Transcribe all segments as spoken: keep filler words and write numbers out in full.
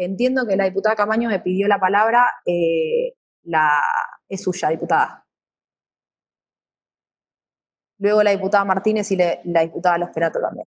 entiendo que la diputada Camaño me pidió la palabra, eh, la, es suya, diputada. Luego la diputada Martínez y le, la diputada Losperato también.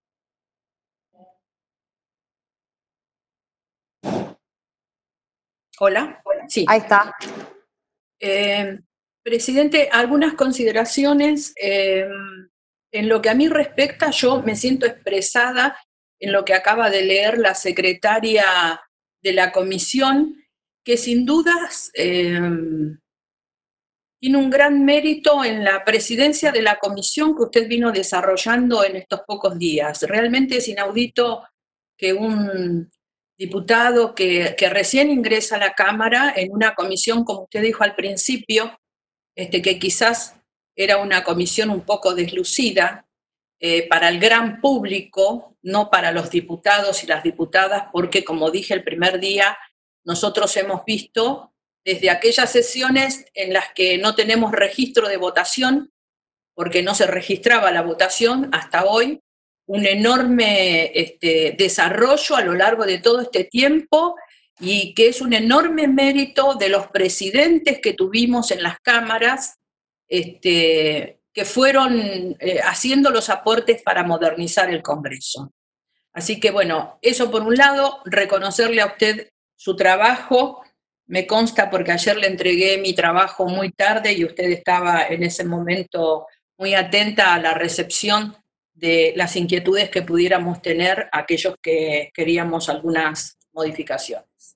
Hola. Sí. Ahí está. Eh, presidente, algunas consideraciones. Eh, en lo que a mí respecta, yo me siento expresada en lo que acaba de leer la secretaria de la comisión, que sin dudas eh, tiene un gran mérito en la presidencia de la comisión que usted vino desarrollando en estos pocos días. Realmente es inaudito que un diputado que, que recién ingresa a la Cámara en una comisión, como usted dijo al principio, este, que quizás era una comisión un poco deslucida eh, para el gran público, no para los diputados y las diputadas, porque como dije el primer día, nosotros hemos visto desde aquellas sesiones en las que no tenemos registro de votación, porque no se registraba la votación hasta hoy, un enorme este, desarrollo a lo largo de todo este tiempo y que es un enorme mérito de los presidentes que tuvimos en las cámaras, este, que fueron eh, haciendo los aportes para modernizar el Congreso. Así que bueno, eso por un lado, reconocerle a usted su trabajo. Me consta porque ayer le entregué mi trabajo muy tarde y usted estaba en ese momento muy atenta a la recepción de las inquietudes que pudiéramos tener aquellos que queríamos algunas modificaciones.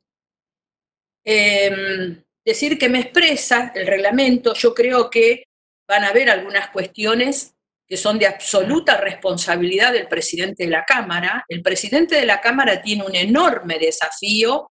Eh, decir que me expresa el reglamento, yo creo que van a haber algunas cuestiones que son de absoluta responsabilidad del presidente de la Cámara. El presidente de la Cámara tiene un enorme desafío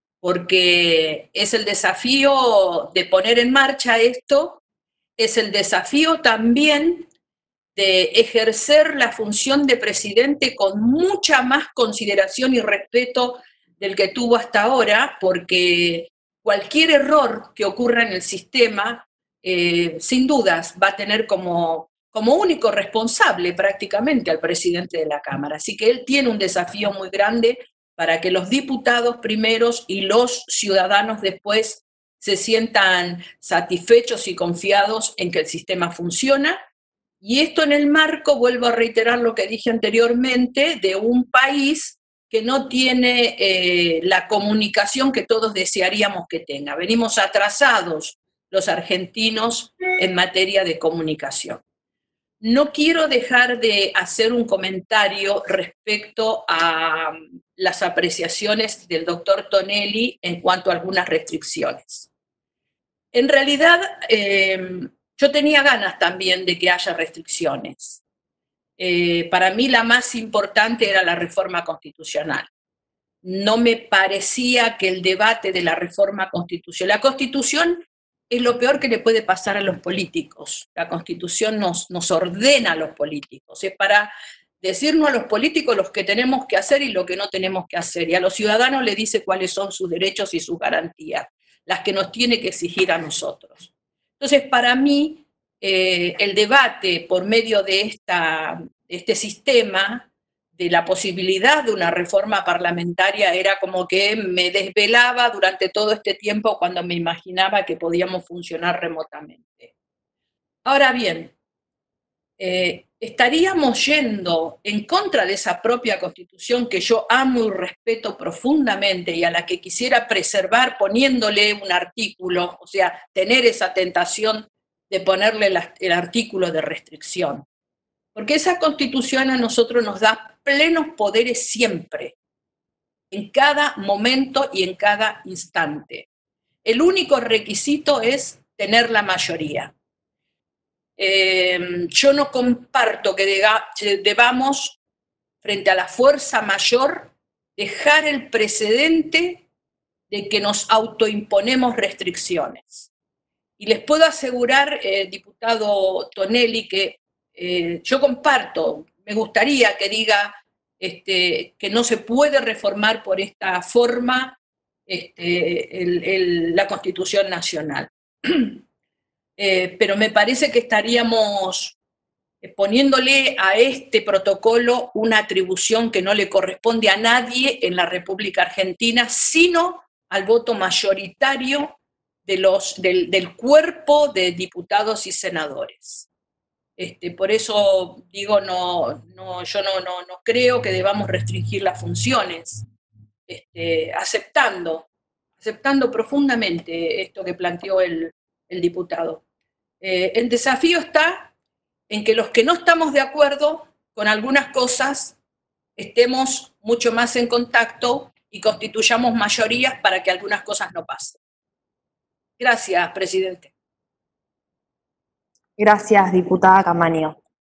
porque es el desafío de poner en marcha esto, es el desafío también de ejercer la función de presidente con mucha más consideración y respeto del que tuvo hasta ahora, porque cualquier error que ocurra en el sistema, eh, sin dudas, va a tener como, como único responsable prácticamente al presidente de la Cámara. Así que él tiene un desafío muy grande para que los diputados primeros y los ciudadanos después se sientan satisfechos y confiados en que el sistema funciona. Y esto en el marco, vuelvo a reiterar lo que dije anteriormente, de un país que no tiene eh, la comunicación que todos desearíamos que tenga. Venimos atrasados los argentinos en materia de comunicación. No quiero dejar de hacer un comentario respecto a las apreciaciones del doctor Tonelli en cuanto a algunas restricciones. En realidad, eh, yo tenía ganas también de que haya restricciones. Eh, para mí la más importante era la reforma constitucional. No me parecía que el debate de la reforma constitucional, la Constitución es lo peor que le puede pasar a los políticos. La Constitución nos, nos ordena a los políticos, es para decirnos a los políticos lo que tenemos que hacer y lo que no tenemos que hacer, y a los ciudadanos le dice cuáles son sus derechos y sus garantías, las que nos tiene que exigir a nosotros. Entonces, para mí, eh, el debate por medio de esta, este sistema, de la posibilidad de una reforma parlamentaria, era como que me desvelaba durante todo este tiempo cuando me imaginaba que podíamos funcionar remotamente. Ahora bien, eh, estaríamos yendo en contra de esa propia Constitución que yo amo y respeto profundamente y a la que quisiera preservar poniéndole un artículo, o sea, tener esa tentación de ponerle la, el artículo de restricción. Porque esa Constitución a nosotros nos da plenos poderes siempre, en cada momento y en cada instante. El único requisito es tener la mayoría. Eh, yo no comparto que debamos, frente a la fuerza mayor, dejar el precedente de que nos autoimponemos restricciones. Y les puedo asegurar, eh, diputado Tonelli, que eh, yo comparto, me gustaría que diga este, que no se puede reformar por esta forma este, el, el, la Constitución Nacional. Eh, pero me parece que estaríamos poniéndole a este protocolo una atribución que no le corresponde a nadie en la República Argentina, sino al voto mayoritario de los, del, del cuerpo de diputados y senadores. Este, por eso digo, no, no, yo no, no, no creo que debamos restringir las funciones, este, aceptando, aceptando profundamente esto que planteó el, el diputado. Eh, el desafío está en que los que no estamos de acuerdo con algunas cosas estemos mucho más en contacto y constituyamos mayorías para que algunas cosas no pasen. Gracias, presidente. Gracias, diputada Camaño.